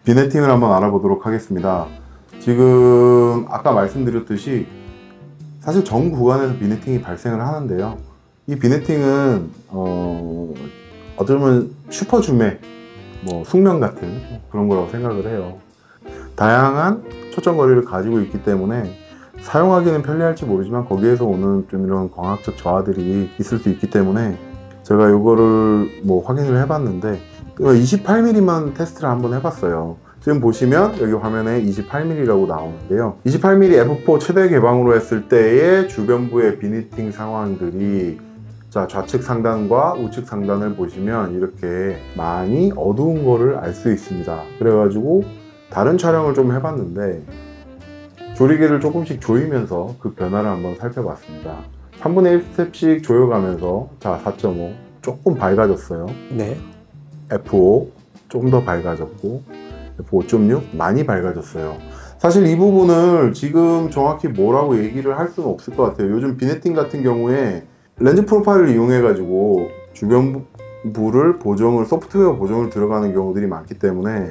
비네팅을 한번 알아보도록 하겠습니다. 지금 아까 말씀드렸듯이 사실 전 구간에서 비네팅이 발생을 하는데요. 이 비네팅은 어쩌면 슈퍼줌의 숙명 같은 그런 거라고 생각을 해요. 다양한 초점거리를 가지고 있기 때문에 사용하기는 편리할지 모르지만 거기에서 오는 좀 이런 광학적 저하들이 있을 수 있기 때문에 제가 이거를 확인을 해봤는데 28mm만 테스트를 한번 해봤어요. 지금 보시면 여기 화면에 28mm라고 나오는데요. 28mm F4 최대 개방으로 했을 때의 주변부의 비니팅 상황들이 좌측 상단과 우측 상단을 보시면 이렇게 많이 어두운 거를 알 수 있습니다. 그래가지고 다른 촬영을 좀 해봤는데 조리개를 조금씩 조이면서 그 변화를 한번 살펴봤습니다. 3분의 1스텝씩 조여가면서 4.5 조금 밝아졌어요. 네. F5 조금 더 밝아졌고 F5.6 많이 밝아졌어요. 사실 이 부분을 지금 정확히 뭐라고 얘기를 할 수는 없을 것 같아요. 요즘 비네팅 같은 경우에 렌즈 프로파일을 이용해 가지고 주변부를 소프트웨어 보정을 들어가는 경우들이 많기 때문에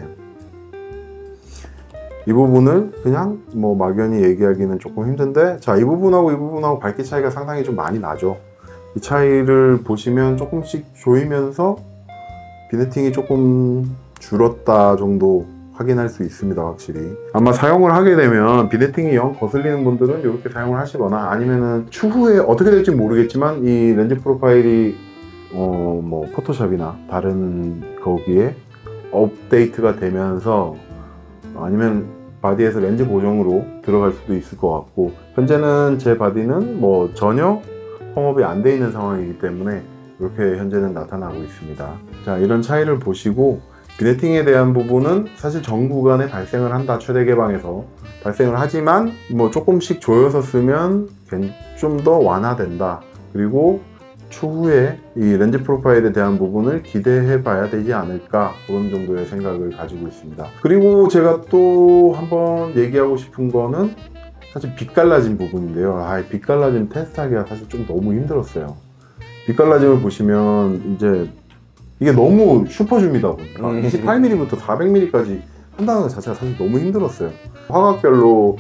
이 부분을 그냥 막연히 얘기하기는 조금 힘든데, 이 부분하고 이 부분하고 밝기 차이가 상당히 좀 많이 나죠. 이 차이를 보시면 조금씩 조이면서 비네팅이 조금 줄었다 정도 확인할 수 있습니다. 확실히 아마 사용을 하게 되면 비네팅이 영 거슬리는 분들은 이렇게 사용을 하시거나 아니면은 추후에 어떻게 될지 모르겠지만 이 렌즈 프로파일이 포토샵이나 다른 거기에 업데이트가 되면서 아니면 바디에서 렌즈 보정으로 들어갈 수도 있을 것 같고, 현재는 제 바디는 전혀 펌업이 안 돼 있는 상황이기 때문에 이렇게 현재는 나타나고 있습니다. 이런 차이를 보시고 비네팅에 대한 부분은 사실 전 구간에 발생을 한다. 최대 개방에서 발생을 하지만 조금씩 조여서 쓰면 좀 더 완화된다. 그리고 추후에 이 렌즈 프로파일에 대한 부분을 기대해 봐야 되지 않을까, 그런 정도의 생각을 가지고 있습니다. 그리고 제가 또 한번 얘기하고 싶은 거는 사실 빛 갈라짐 부분인데요. 빛 갈라짐 테스트하기가 사실 좀 너무 힘들었어요. 빛 갈라짐을 보시면 이제 이게 너무 슈퍼줌이다 보니까 28mm부터 400mm까지 한다는 것 자체가 사실 너무 힘들었어요. 화각별로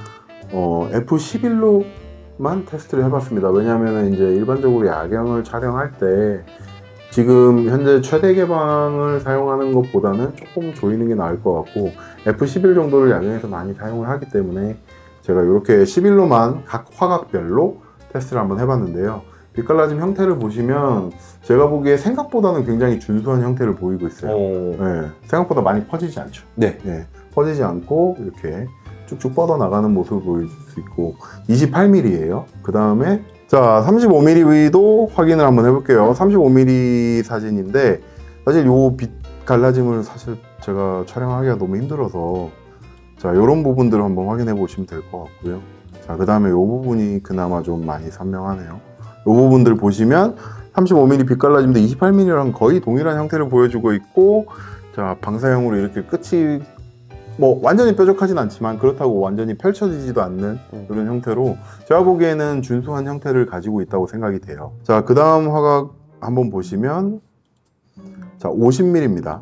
F11로만 테스트를 해봤습니다. 왜냐하면 이제 일반적으로 야경을 촬영할 때 지금 현재 최대 개방을 사용하는 것보다는 조금 조이는 게 나을 것 같고, F11 정도를 야경에서 많이 사용을 하기 때문에 제가 이렇게 11로만 각 화각별로 테스트를 한번 해봤는데요. 빛 갈라짐 형태를 보시면 제가 보기에 생각보다는 굉장히 준수한 형태를 보이고 있어요. 네, 생각보다 많이 퍼지지 않죠. 네. 퍼지지 않고 이렇게 쭉쭉 뻗어나가는 모습을 보일 수 있고 28mm예요. 그 다음에 35mm도 확인을 한번 해볼게요. 35mm 사진인데 사실 요 빛 갈라짐을 사실 제가 촬영하기가 너무 힘들어서 이런 부분들을 한번 확인해 보시면 될 것 같고요. 그 다음에 요 부분이 그나마 좀 많이 선명하네요. 이 부분들 보시면 35mm 빛 갈라짐도 28mm랑 거의 동일한 형태를 보여주고 있고, 방사형으로 이렇게 끝이 완전히 뾰족하진 않지만 그렇다고 완전히 펼쳐지지도 않는 그런 형태로 제가 보기에는 준수한 형태를 가지고 있다고 생각이 돼요. 그 다음 화각 한번 보시면 50mm입니다.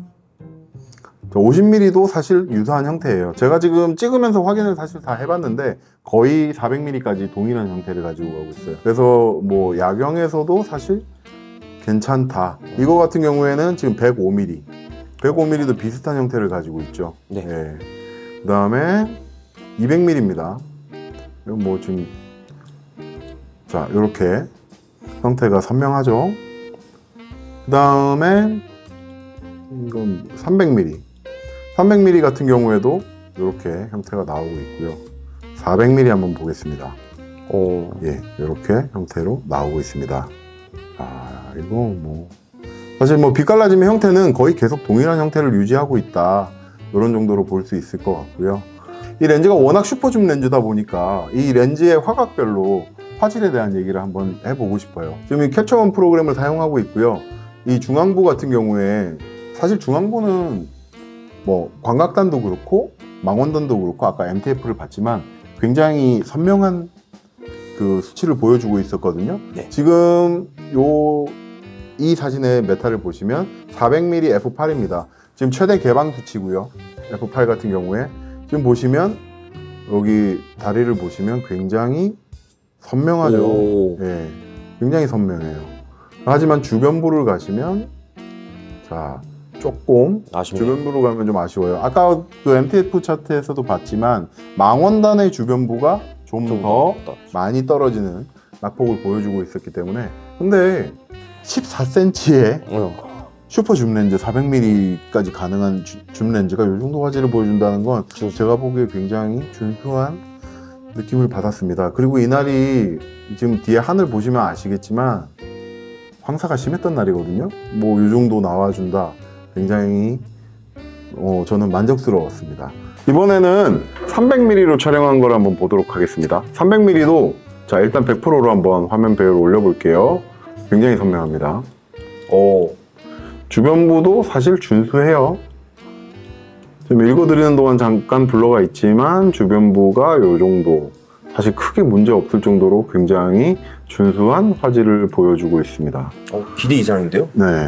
50mm도 사실 유사한 형태예요. 제가 지금 찍으면서 확인을 사실 다 해봤는데 거의 400mm까지 동일한 형태를 가지고 가고 있어요. 그래서 야경에서도 사실 괜찮다. 이거 같은 경우에는 지금 105mm도 비슷한 형태를 가지고 있죠. 네. 그 다음에 200mm입니다. 이건 지금 이렇게 형태가 선명하죠. 그 다음에 이건 300mm 같은 경우에도 이렇게 형태가 나오고 있고요. 400mm 한번 보겠습니다. 이렇게 형태로 나오고 있습니다. 이거 사실 빛 갈라짐의 형태는 거의 계속 동일한 형태를 유지하고 있다, 이런 정도로 볼 수 있을 것 같고요. 이 렌즈가 워낙 슈퍼줌 렌즈다 보니까 이 렌즈의 화각별로 화질에 대한 얘기를 한번 해보고 싶어요. 지금 이 캡처1 프로그램을 사용하고 있고요. 이 중앙부 같은 경우에 사실 중앙부는 광각단도 그렇고 망원단도 그렇고 아까 MTF를 봤지만 굉장히 선명한 그 수치를 보여주고 있었거든요. 네. 지금 이 사진의 메타를 보시면 400mm f8입니다. 지금 최대 개방 수치고요. F8 같은 경우에 지금 보시면 여기 다리를 보시면 굉장히 선명하죠. 예, 굉장히 선명해요. 하지만 주변부를 가시면 자 조금 아쉽네요. 주변부로 가면 좀 아쉬워요. 아까 그 MTF 차트에서도 봤지만 망원단의 주변부가 좀 더 많이 떨어지는 낙폭을 보여주고 있었기 때문에 근데 14cm의 슈퍼 줌렌즈 400mm까지 가능한 줌렌즈가 이 정도 화질을 보여준다는 건 제가 보기에 굉장히 준수한 느낌을 받았습니다. 그리고 이날이 지금 뒤에 하늘 보시면 아시겠지만 황사가 심했던 날이거든요. 뭐 이 정도 나와준다. 굉장히 저는 만족스러웠습니다. 이번에는 300mm로 촬영한 걸 한번 보도록 하겠습니다. 300mm도 자 일단 100%로 한번 화면 배열을 올려볼게요. 굉장히 선명합니다. 주변부도 사실 준수해요. 지금 읽어드리는 동안 잠깐 블러가 있지만 주변부가 이 정도 사실 크게 문제 없을 정도로 굉장히 준수한 화질을 보여주고 있습니다. 기대 이상인데요? 네,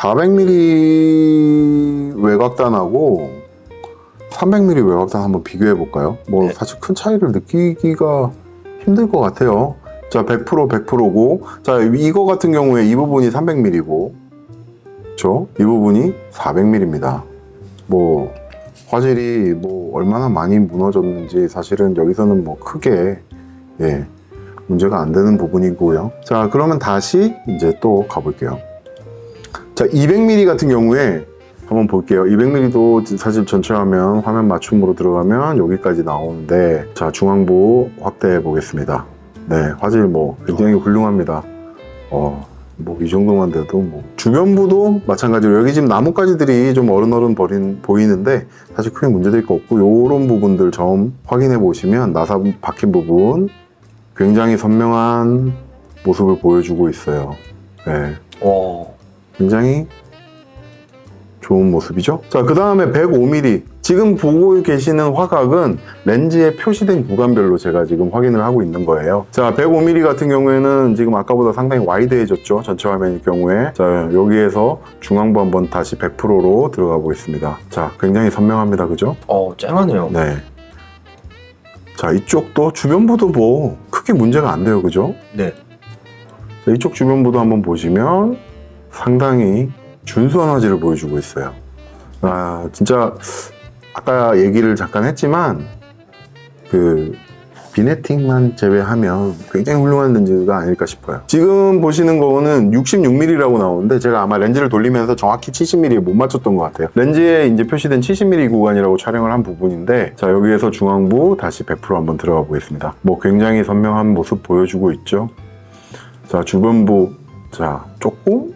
400mm 외곽단하고 300mm 외곽단 한번 비교해 볼까요? 뭐 네. 사실 큰 차이를 느끼기가 힘들 것 같아요. 자, 100% 100%고 자 이거 같은 경우에 이 부분이 300mm고 그렇죠? 이 부분이 400mm입니다. 뭐 화질이 뭐 얼마나 많이 무너졌는지 사실은 여기서는 뭐 크게 문제가 안 되는 부분이고요. 자, 그러면 다시 이제 또 가볼게요. 자, 200mm 같은 경우에 한번 볼게요. 200mm도 사실 전체 화면 맞춤으로 들어가면 여기까지 나오는데 자, 중앙부 확대해 보겠습니다. 네, 화질 뭐 굉장히 훌륭합니다. 뭐 이 정도만 돼도 뭐 주변부도 마찬가지로 여기 지금 나뭇가지들이 좀 어른어른 보이는데 사실 크게 문제될 거 없고 요런 부분들 좀 확인해 보시면 나사 박힌 부분 굉장히 선명한 모습을 보여주고 있어요. 네. 굉장히 좋은 모습이죠. 자, 그 다음에 105mm 지금 보고 계시는 화각은 렌즈에 표시된 구간별로 제가 지금 확인을 하고 있는 거예요. 자, 105mm 같은 경우에는 지금 아까보다 상당히 와이드해졌죠. 전체 화면의 경우에. 자, 여기에서 중앙부 한번 다시 100%로 들어가 보겠습니다. 자, 굉장히 선명합니다. 그죠? 쨍하네요. 네. 자, 이쪽도 주변부도 뭐 크게 문제가 안 돼요. 그죠? 네. 자, 이쪽 주변부도 한번 보시면 상당히 준수한 화질을 보여주고 있어요. 진짜 아까 얘기를 잠깐 했지만 그 비네팅만 제외하면 굉장히 훌륭한 렌즈가 아닐까 싶어요. 지금 보시는 거는 66mm라고 나오는데 제가 아마 렌즈를 돌리면서 정확히 70mm에 못 맞췄던 것 같아요. 렌즈에 이제 표시된 70mm 구간이라고 촬영을 한 부분인데 자, 여기에서 중앙부 다시 100% 한번 들어가 보겠습니다. 뭐 굉장히 선명한 모습 보여주고 있죠. 자, 주변부 자 조금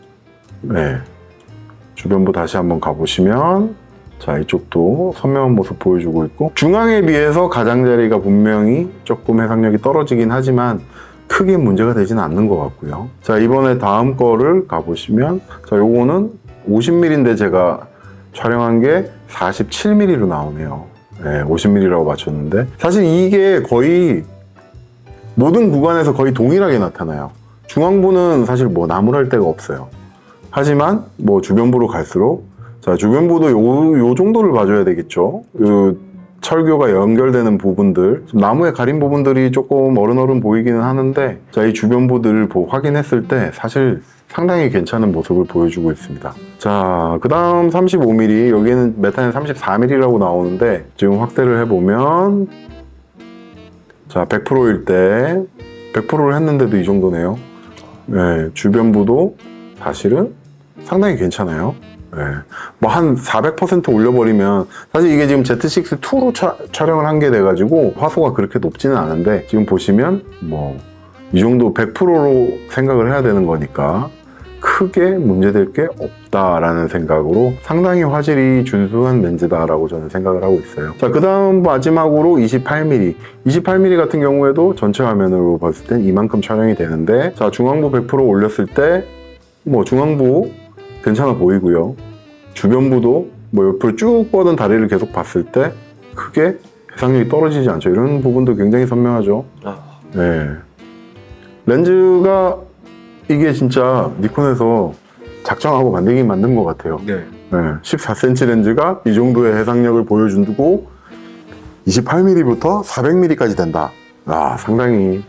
주변부 다시 한번 가보시면 자, 이쪽도 선명한 모습 보여주고 있고 중앙에 비해서 가장자리가 분명히 조금 해상력이 떨어지긴 하지만 크게 문제가 되지는 않는 것 같고요. 자, 이번에 다음 거를 가보시면 자, 요거는 50mm인데 제가 촬영한 게 47mm로 나오네요. 50mm라고 맞췄는데 사실 이게 거의 모든 구간에서 거의 동일하게 나타나요. 중앙부는 사실 뭐 나무랄 데가 없어요. 하지만 뭐 주변부로 갈수록 자, 주변부도 요 정도를 봐줘야 되겠죠. 그 철교가 연결되는 부분들 나무에 가린 부분들이 조금 어른어른 보이기는 하는데 자, 이 주변부들을 확인했을 때 사실 상당히 괜찮은 모습을 보여주고 있습니다. 자, 그 다음 35mm 여기는 메타는 34mm라고 나오는데 지금 확대를 해보면 자, 100%일 때 100%를 했는데도 이 정도네요. 네, 주변부도 사실은 상당히 괜찮아요. 뭐 한 400% 올려버리면 사실 이게 지금 Z6-2로 촬영을 한 게 돼가지고 화소가 그렇게 높지는 않은데 지금 보시면 뭐 이 정도 100%로 생각을 해야 되는 거니까 크게 문제될 게 없다라는 생각으로 상당히 화질이 준수한 렌즈다라고 저는 생각을 하고 있어요. 자, 그 다음 마지막으로 28mm 28mm 같은 경우에도 전체 화면으로 봤을 땐 이만큼 촬영이 되는데 자, 중앙부 100% 올렸을 때 뭐 중앙부 괜찮아 보이고요. 주변부도 뭐 옆으로 쭉 뻗은 다리를 계속 봤을 때 크게 해상력이 떨어지지 않죠. 이런 부분도 굉장히 선명하죠. 네. 렌즈가 이게 진짜 니콘에서 작정하고 만든 것 같아요. 네. 네, 14cm 렌즈가 이 정도의 해상력을 보여준다고 28mm부터 400mm까지 된다. 상당히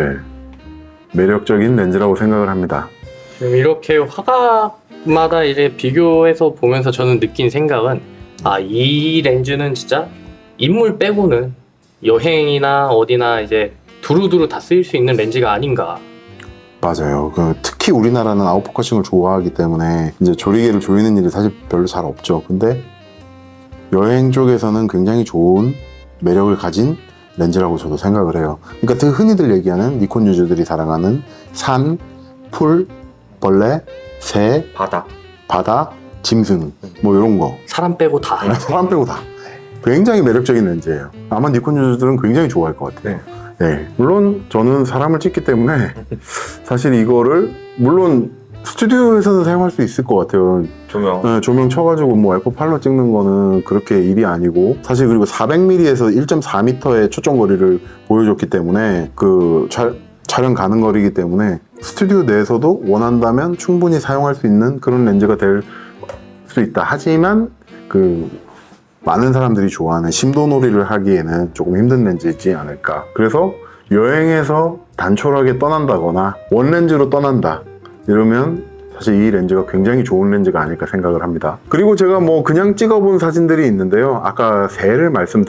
매력적인 렌즈라고 생각을 합니다. 이렇게 화각마다 이제 비교해서 보면서 저는 느낀 생각은 이 렌즈는 진짜 인물 빼고는 여행이나 어디나 이제 두루두루 다 쓰일 수 있는 렌즈가 아닌가. 맞아요. 특히 우리나라는 아웃포커싱을 좋아하기 때문에 이제 조리개를 조이는 일이 사실 별로 잘 없죠. 근데 여행 쪽에서는 굉장히 좋은 매력을 가진 렌즈라고 저도 생각을 해요. 그러니까 흔히들 얘기하는 니콘 유저들이 사랑하는 산, 풀, 벌레, 새, 바다, 짐승 뭐 이런 거. 사람 빼고 다. 사람 빼고 다. 굉장히 매력적인 렌즈예요. 아마 니콘 유저들은 굉장히 좋아할 것 같아요. 네. 물론 저는 사람을 찍기 때문에 사실 이거를 물론 스튜디오에서는 사용할 수 있을 것 같아요. 조명 쳐가지고 뭐 F8로 찍는 거는 그렇게 일이 아니고 사실 그리고 400mm에서 1.4m의 초점 거리를 보여줬기 때문에 촬영 가능 거리이기 때문에 스튜디오 내에서도 원한다면 충분히 사용할 수 있는 그런 렌즈가 될 수 있다. 하지만 많은 사람들이 좋아하는 심도놀이를 하기에는 조금 힘든 렌즈이지 않을까. 그래서 여행에서 단촐하게 떠난다거나 원렌즈로 떠난다 이러면 사실 이 렌즈가 굉장히 좋은 렌즈가 아닐까 생각을 합니다. 그리고 제가 뭐 그냥 찍어본 사진들이 있는데요. 아까 새를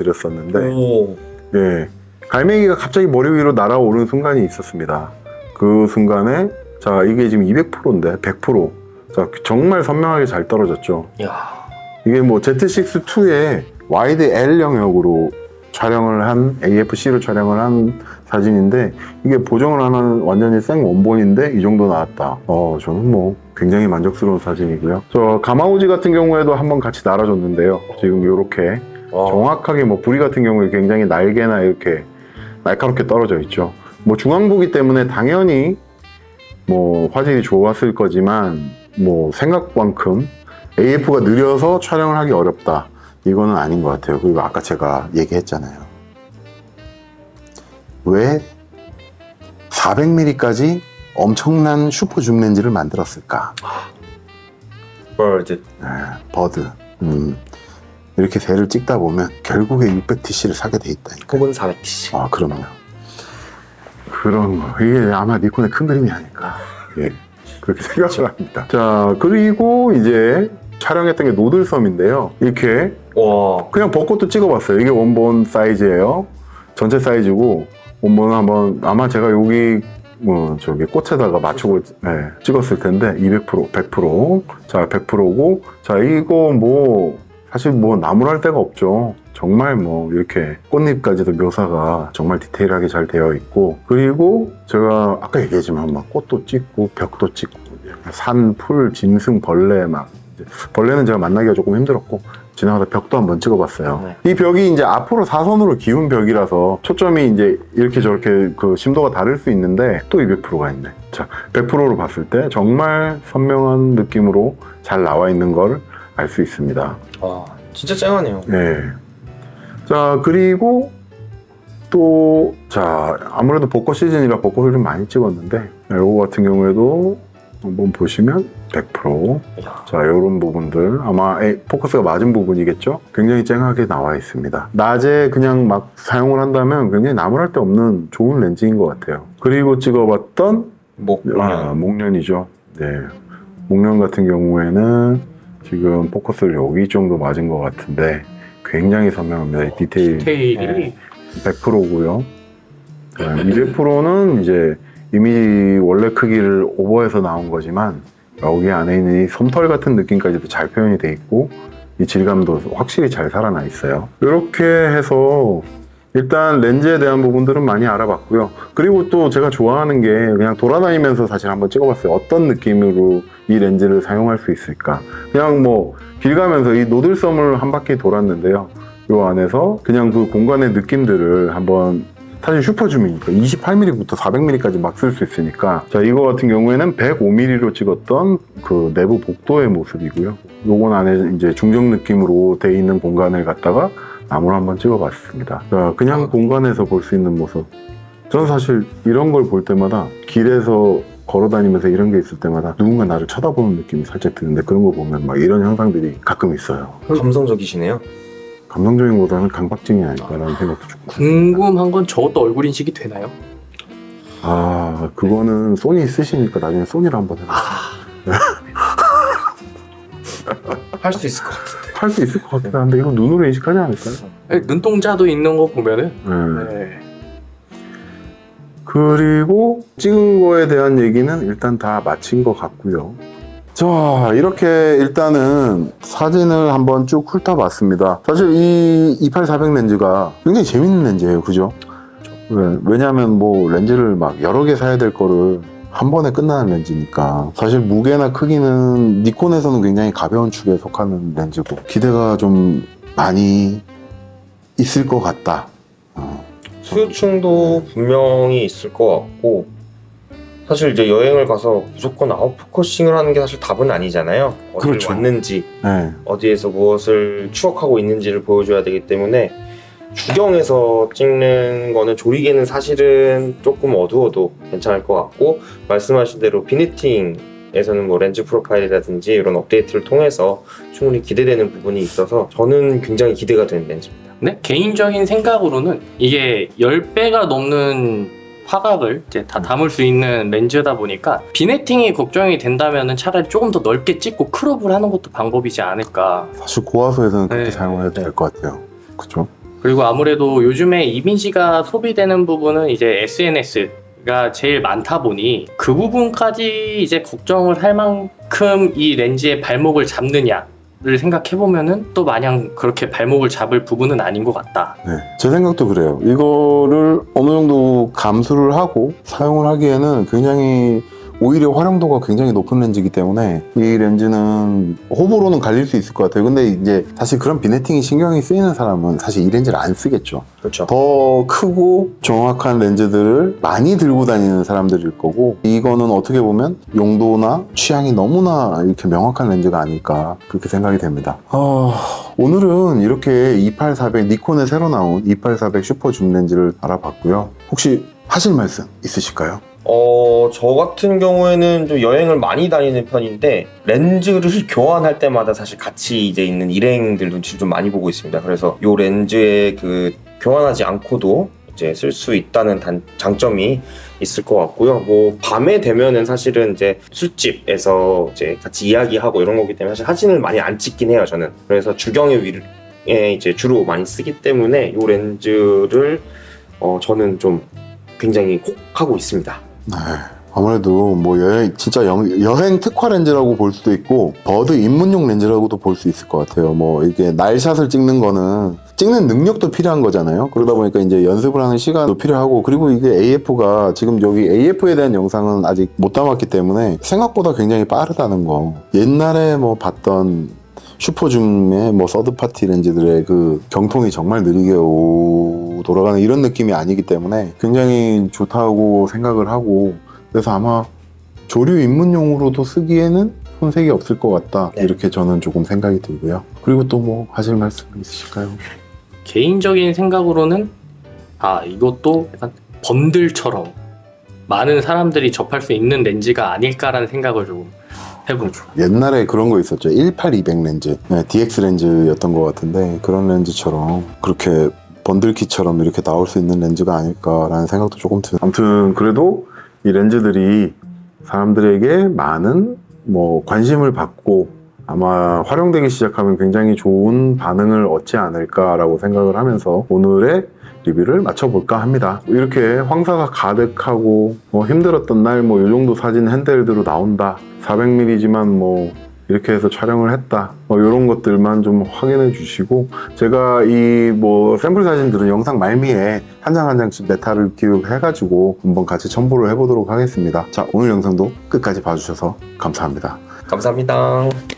말씀드렸었는데 갈매기가 갑자기 머리 위로 날아오르는 순간이 있었습니다. 그 순간에 이게 지금 200%인데 100% 정말 선명하게 잘 떨어졌죠. 이게 뭐 Z6-2의 와이드 L 영역으로 촬영을 한 AFC로 촬영을 한 사진인데 이게 보정을 하는 완전히 생 원본인데 이 정도 나왔다. 저는 뭐 굉장히 만족스러운 사진이고요. 저 가마우지 같은 경우에도 한번 같이 날아줬는데요. 지금 이렇게 정확하게 뭐 부리 같은 경우에 굉장히 날개나 이렇게 날카롭게 떨어져 있죠. 뭐 중앙부기 때문에 당연히 뭐 화질이 좋았을 거지만 뭐 생각만큼 AF가 느려서 촬영을 하기 어렵다. 이거는 아닌 것 같아요. 그리고 아까 제가 얘기했잖아요. 왜 400mm까지 엄청난 슈퍼 줌 렌즈를 만들었을까? 버드. 이렇게 새를 찍다 보면 결국에 600TC를 사게 돼 있다니까. 혹은 400TC. 그럼요. 그런 거. 이게 아마 니콘의 큰 그림이 아닐까. 그렇게 생각을 합니다. 그리고 이제 촬영했던 게 노들섬인데요. 이렇게 그냥 벚꽃도 찍어봤어요. 이게 원본 사이즈예요. 전체 사이즈고 원본은 한번 아마 제가 여기 꽃에다가 맞추고 찍었을 텐데 200%, 100%. 100%고 이거 뭐 사실 뭐 나무랄 데가 없죠. 정말 뭐 이렇게 꽃잎까지도 묘사가 정말 디테일하게 잘 되어 있고 그리고 제가 아까 얘기했지만 막 꽃도 찍고 벽도 찍고 산, 풀, 짐승, 벌레 벌레는 제가 만나기가 조금 힘들었고 지나가다 벽도 한번 찍어봤어요. 이 벽이 이제 앞으로 사선으로 기운 벽이라서 초점이 이제 이렇게 저렇게 심도가 다를 수 있는데 또 200%가 있네. 100%로 봤을 때 정말 선명한 느낌으로 잘 나와 있는 걸 알 수 있습니다. 진짜 쨍하네요. 그리고 또 아무래도 벚꽃 시즌이라 벚꽃을 좀 많이 찍었는데 이거 같은 경우에도 한번 보시면 100%. 이런 부분들 아마 포커스가 맞은 부분이겠죠. 굉장히 쨍하게 나와 있습니다. 낮에 그냥 막 사용을 한다면 굉장히 나무랄 데 없는 좋은 렌즈인 것 같아요. 그리고 찍어봤던 목련이죠. 목련 같은 경우에는 지금 포커스를 여기 정도 맞은 것 같은데 굉장히 선명합니다. 디테일이 100%고요. 200%는 이제 이미 원래 크기를 오버해서 나온 거지만 여기 안에 있는 이 솜털 같은 느낌까지도 잘 표현이 돼 있고 이 질감도 확실히 잘 살아나 있어요. 이렇게 해서 일단 렌즈에 대한 부분들은 많이 알아봤고요. 그리고 또 제가 좋아하는 게 그냥 돌아다니면서 사실 한번 찍어봤어요. 어떤 느낌으로 이 렌즈를 사용할 수 있을까. 그냥 뭐 길 가면서 이 노들섬을 한 바퀴 돌았는데요. 이 안에서 그냥 그 공간의 느낌들을 한번 사실 슈퍼줌이니까 28mm부터 400mm까지 막 쓸 수 있으니까 이거 같은 경우에는 105mm로 찍었던 그 내부 복도의 모습이고요. 요건 안에 이제 중정 느낌으로 돼 있는 공간을 갖다가 나무를 한번 찍어봤습니다. 그냥 공간에서 볼 수 있는 모습. 저는 사실 이런 걸 볼 때마다 길에서 걸어 다니면서 이런 게 있을 때마다 누군가 나를 쳐다보는 느낌이 살짝 드는데, 그런 거 보면 막 이런 현상들이 가끔 있어요. 감성적이시네요. 감성적인 보다는 강박증이 아닐까라는 생각도 좀. 궁금한 건 저것도 얼굴 인식이 되나요? 아, 그거는 소니 있으시니까 나중에 소니를 한번 해봐. 할 수 있을 것 같은데. 할 수 있을 것 같긴 한데 이건 눈으로 인식하지 않을까요? 눈동자도 있는 거 보면은 네. 그리고 찍은 거에 대한 얘기는 일단 다 마친 것 같고요. 자, 이렇게 일단은 사진을 한번 쭉 훑어봤습니다. 사실 이 28-400 렌즈가 굉장히 재밌는 렌즈예요, 그죠? 왜냐하면 뭐 렌즈를 막 여러 개 사야 될 거를 한 번에 끝나는 렌즈니까. 사실 무게나 크기는 니콘에서는 굉장히 가벼운 축에 속하는 렌즈고, 기대가 좀 많이 있을 것 같다. 수요층도 분명히 있을 것 같고, 사실 이제 여행을 가서 무조건 아웃포커싱을 하는 게 사실 답은 아니잖아요. 어디를 그렇죠. 왔는지, 네. 어디에서 무엇을 추억하고 있는지를 보여줘야 되기 때문에 주경에서 찍는 거는 조리개는 사실은 조금 어두워도 괜찮을 것 같고, 말씀하신 대로 비네팅에서는 뭐 렌즈 프로파일이라든지 이런 업데이트를 통해서 충분히 기대되는 부분이 있어서 저는 굉장히 기대가 되는 렌즈입니다. 네? 개인적인 생각으로는 이게 10배가 넘는 화각을 이제 다 담을 수 있는 렌즈다 보니까 비네팅이 걱정이 된다면 차라리 조금 더 넓게 찍고 크롭을 하는 것도 방법이지 않을까. 사실 고화소에서는 그렇게 네. 사용해도 될 것 같아요. 그렇죠? 그리고 아무래도 요즘에 이미지가 소비되는 부분은 이제 SNS가 제일 많다 보니 그 부분까지 이제 걱정을 할 만큼 이 렌즈의 발목을 잡느냐를 생각해보면은 또 마냥 그렇게 발목을 잡을 부분은 아닌 것 같다. 네, 제 생각도 그래요. 이거를 어느 정도 감수를 하고 사용을 하기에는 굉장히 오히려 활용도가 굉장히 높은 렌즈이기 때문에 이 렌즈는 호불호는 갈릴 수 있을 것 같아요. 근데 이제 사실 그런 비네팅이 신경이 쓰이는 사람은 사실 이 렌즈를 안 쓰겠죠. 그렇죠. 더 크고 정확한 렌즈들을 많이 들고 다니는 사람들일 거고, 이거는 어떻게 보면 용도나 취향이 너무나 이렇게 명확한 렌즈가 아닐까 그렇게 생각이 됩니다. 오늘은 이렇게 28-400 니콘에 새로 나온 28-400 슈퍼 줌 렌즈를 알아봤고요. 혹시 하실 말씀 있으실까요? 저 같은 경우에는 좀 여행을 많이 다니는 편인데 렌즈를 교환할 때마다 사실 같이 이제 있는 일행들 눈치를 좀 많이 보고 있습니다. 그래서 이 렌즈에 그 교환하지 않고도 이제 쓸 수 있다는 장점이 있을 것 같고요. 뭐 밤에 되면은 사실은 이제 술집에서 이제 같이 이야기하고 이런 거기 때문에 사실 사진을 많이 안 찍긴 해요, 저는. 그래서 주경의 위에 이제 주로 많이 쓰기 때문에 이 렌즈를 저는 좀 굉장히 꼭 하고 있습니다. 네, 아무래도 뭐 진짜 여행 특화 렌즈라고 볼 수도 있고 버드 입문용 렌즈라고도 볼 수 있을 것 같아요. 뭐 이게 날샷을 찍는 거는 찍는 능력도 필요한 거잖아요. 그러다 보니까 이제 연습을 하는 시간도 필요하고, 그리고 이게 AF가 지금 여기 AF에 대한 영상은 아직 못 담았기 때문에 생각보다 굉장히 빠르다는 거. 옛날에 뭐 봤던 슈퍼줌의 뭐 서드파티 렌즈들의 그 경통이 정말 느리게 돌아가는 이런 느낌이 아니기 때문에 굉장히 좋다고 생각을 하고, 그래서 아마 조류 입문용으로도 쓰기에는 손색이 없을 것 같다. 네. 이렇게 저는 조금 생각이 들고요. 그리고 또 뭐 하실 말씀 있으실까요? 개인적인 생각으로는 이것도 약간 번들처럼 많은 사람들이 접할 수 있는 렌즈가 아닐까라는 생각을 좀 해보죠. 옛날에 그런 거 있었죠. 18-200 렌즈, 네, DX 렌즈였던 것 같은데 그런 렌즈처럼 그렇게 번들키처럼 이렇게 나올 수 있는 렌즈가 아닐까라는 생각도 조금 들어요. 아무튼 그래도 이 렌즈들이 사람들에게 많은 뭐 관심을 받고 아마 활용되기 시작하면 굉장히 좋은 반응을 얻지 않을까라고 생각을 하면서 오늘의 리뷰를 마쳐볼까 합니다. 이렇게 황사가 가득하고 뭐 힘들었던 날 뭐 이 정도 사진 핸들드로 나온다, 400mm지만 뭐 이렇게 해서 촬영을 했다, 뭐 이런 것들만 좀 확인해 주시고, 제가 이 뭐 샘플 사진들은 영상 말미에 한 장 한 장씩 메타를 기록해 가지고 한번 같이 첨부를 해보도록 하겠습니다. 자, 오늘 영상도 끝까지 봐주셔서 감사합니다. 감사합니다.